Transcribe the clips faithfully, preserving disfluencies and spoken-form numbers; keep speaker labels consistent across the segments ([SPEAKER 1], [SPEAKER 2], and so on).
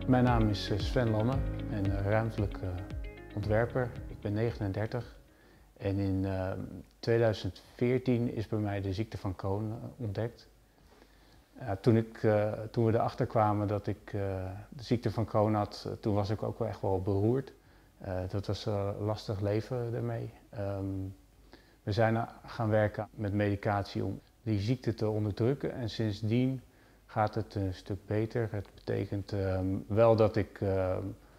[SPEAKER 1] Mijn naam is Sven Lamme en ruimtelijk ontwerper. Ik ben negenendertig en in uh, tweeduizend veertien is bij mij de ziekte van Crohn ontdekt. Uh, toen, ik, uh, toen we erachter kwamen dat ik uh, de ziekte van Crohn had, uh, toen was ik ook wel echt wel beroerd. Uh, dat was een uh, lastig leven daarmee. Um, we zijn gaan werken met medicatie om die ziekte te onderdrukken en sindsdien gaat het een stuk beter. Het betekent um, wel dat ik uh,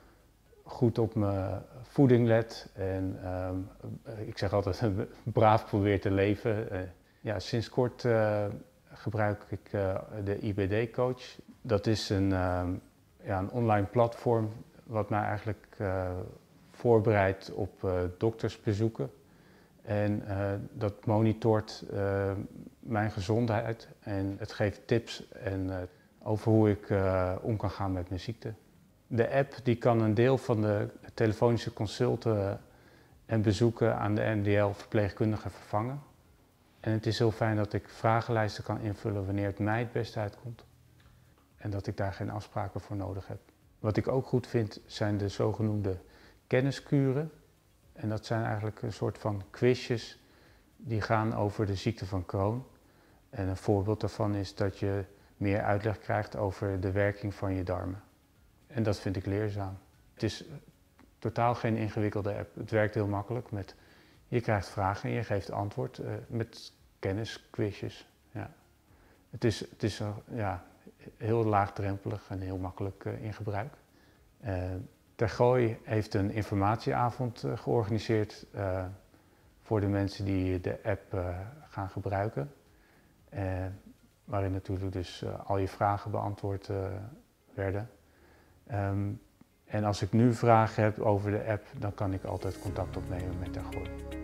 [SPEAKER 1] goed op mijn voeding let en um, ik zeg altijd braaf probeer te leven. Uh, ja, sinds kort uh, gebruik ik uh, de I B D-coach. Dat is een, uh, ja, een online platform wat mij eigenlijk uh, voorbereidt op uh, doktersbezoeken. En uh, dat monitort uh, mijn gezondheid en het geeft tips en, uh, over hoe ik uh, om kan gaan met mijn ziekte. De app die kan een deel van de telefonische consulten en bezoeken aan de M D L-verpleegkundige vervangen. En het is heel fijn dat ik vragenlijsten kan invullen wanneer het mij het beste uitkomt. En dat ik daar geen afspraken voor nodig heb. Wat ik ook goed vind zijn de zogenoemde kenniskuren. En dat zijn eigenlijk een soort van quizjes die gaan over de ziekte van Crohn. En een voorbeeld daarvan is dat je meer uitleg krijgt over de werking van je darmen. En dat vind ik leerzaam. Het is totaal geen ingewikkelde app. Het werkt heel makkelijk. Met, je krijgt vragen en je geeft antwoord uh, met kennisquizjes. Ja. Het is, het is uh, ja, heel laagdrempelig en heel makkelijk uh, in gebruik. Uh, Tergooi heeft een informatieavond uh, georganiseerd uh, voor de mensen die de app uh, gaan gebruiken. Uh, waarin natuurlijk dus uh, al je vragen beantwoord uh, werden. Um, en als ik nu vragen heb over de app, dan kan ik altijd contact opnemen met Tergooi.